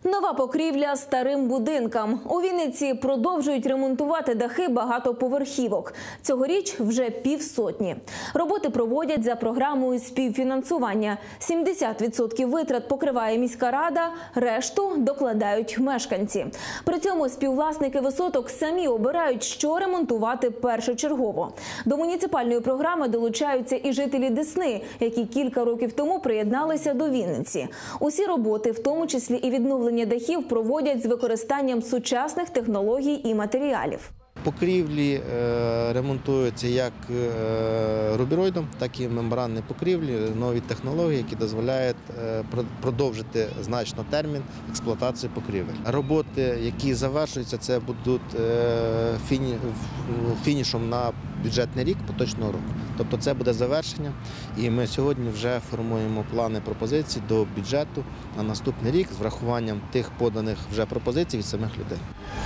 Нова покрівля старим будинкам. У Вінниці продовжують ремонтувати дахи багатоповерхівок. Цьогоріч вже 500. Роботи проводять за програмою співфінансування. 70% витрат покриває міська рада, решту докладають мешканці. При цьому співвласники висоток самі обирають, що ремонтувати першочергово. До муніципальної програми долучаються і жителі Десни, які кілька років тому приєдналися до Вінниці. Усі роботи, в тому числі і відновлення дахів, проводять з використанням сучасних технологій і матеріалів. Покрівлі ремонтуються як рубероїдом, так і мембранні покрівлі, нові технології, які дозволяють продовжити значно термін експлуатації покрівель. Роботи, які завершуються, це будуть фінішом на бюджетний рік поточного року. Тобто це буде завершення, і ми сьогодні вже формуємо плани пропозицій до бюджету на наступний рік з врахуванням тих поданих вже пропозицій від самих людей.